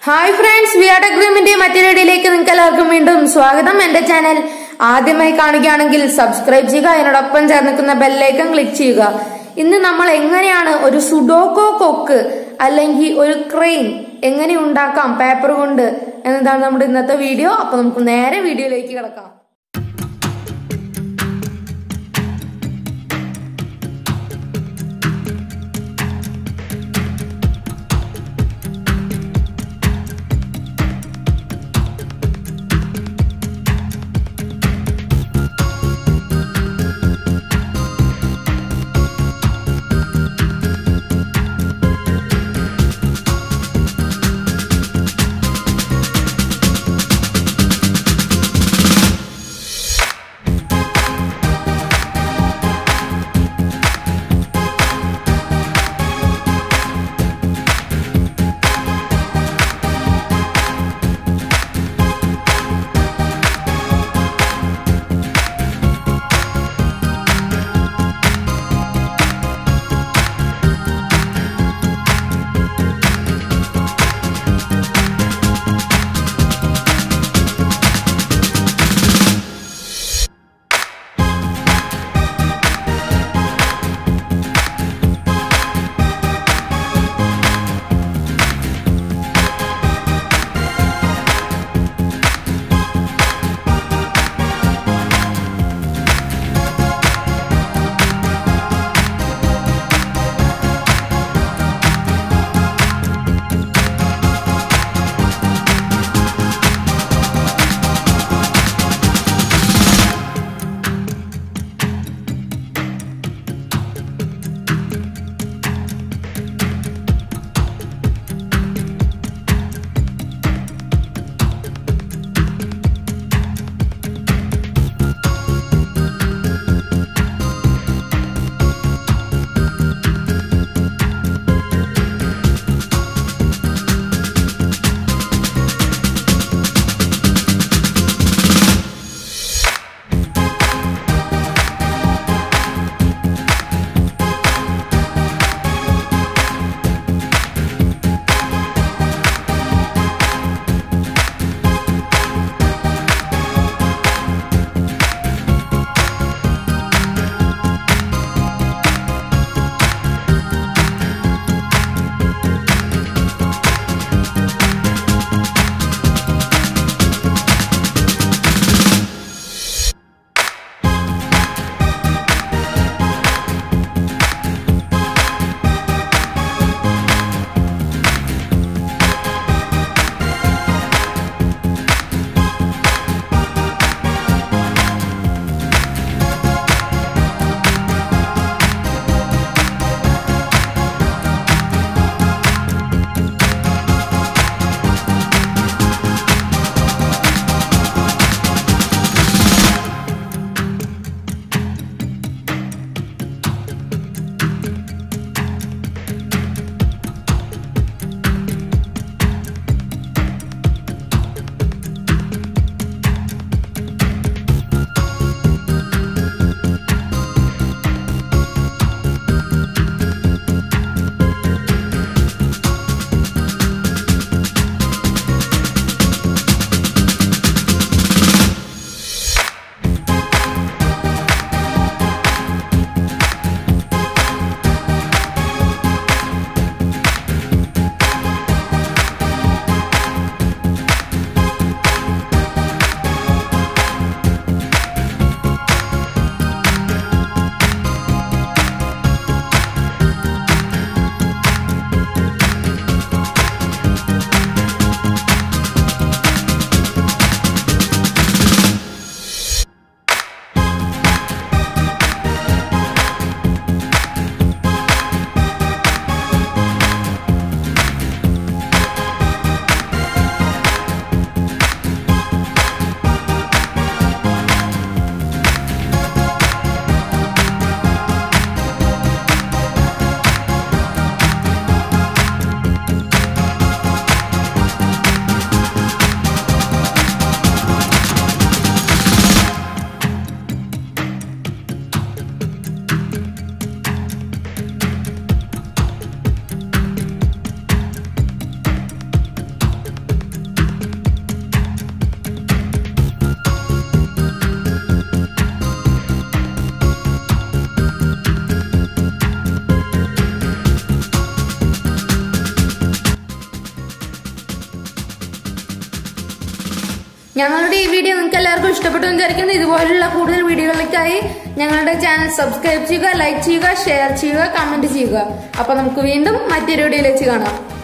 Hi friends, we are agreement material like എല്ലാവർക്കും വീണ്ടും സ്വാഗതം എൻ്റെ ചാനൽ ആദ്യമായി കാണുകയാണെങ്കിൽ സബ്സ്ക്രൈബ് ചെയ്യുക അതിനോടൊപ്പം ചേർന്നിരിക്കുന്ന ബെൽ ഐക്കൺ ക്ലിക്ക് ചെയ്യുക. ഇന്ന് നമ്മൾ എങ്ങനെയാണ് ഒരു സുഡോക്കോ കൊക്ക് അല്ലെങ്കിൽ ഒരു ക്രെയിൻ എങ്ങനെ ഉണ്ടാക്കാം പേപ്പർ കൊണ്ട് എന്നതാണ് നമ്മുടെ ഇന്നത്തെ വീഡിയോ. അപ്പോൾ നമുക്ക് നേരെ വീഡിയോയിലേക്ക് കടക്കാം. ഞങ്ങളുടെ ഈ വീഡിയോ നിങ്ങൾക്ക് എല്ലാവർക്കും ഇഷ്ടപ്പെട്ടു എന്ന് വിചാരിക്കുന്നു. ഇതുപോലുള്ള കൂടുതൽ വീഡിയോകൾക്കായി ഞങ്ങളുടെ ചാനൽ സബ്സ്ക്രൈബ് ചെയ്യുക, ലൈക്ക് ചെയ്യുക, ഷെയർ ചെയ്യുക, കമന്റ് ചെയ്യുക. അപ്പൊ നമുക്ക് വീണ്ടും മറ്റൊരു വീഡിയോയിൽ വെച്ച് കാണാം.